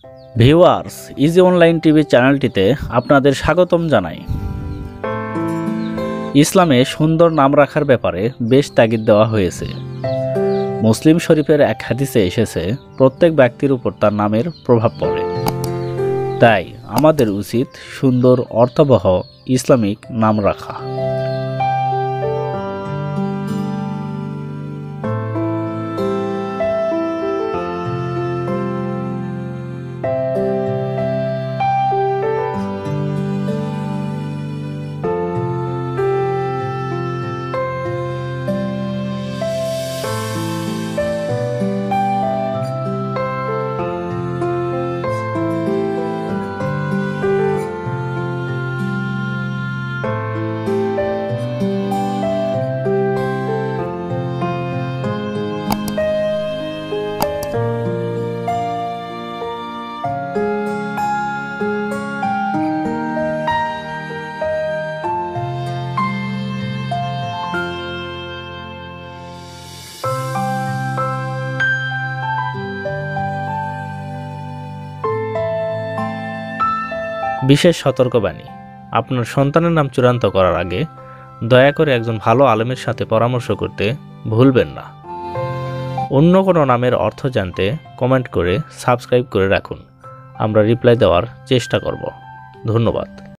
Viewers, easy online TV চ্যানেলটিতে আপনাদের স্বাগতম জানাই। ইসলামে সুন্দর নাম রাখার ব্যাপারে বেশ তাগিদ দেওয়া হয়েছে। মুসলিম শরীফের এক হাদিসে এসেছে, প্রত্যেক ব্যক্তির উপর তার নামের প্রভাব পড়ে। তাই আমাদের উচিত সুন্দর অর্থবহ ইসলামিক নাম রাখা। বিশেষ সতর্কবাণী: আপনার সন্তানের নাম চূড়ান্ত করার আগে দয়া করে একজন ভালো আলেমের সাথে পরামর্শ করতে ভুলবেন না। অন্য কোনো নামের অর্থ জানতে কমেন্ট করে সাবস্ক্রাইব করে রাখুন। আমরা রিপ্লাই দেওয়ার চেষ্টা করব। ধন্যবাদ।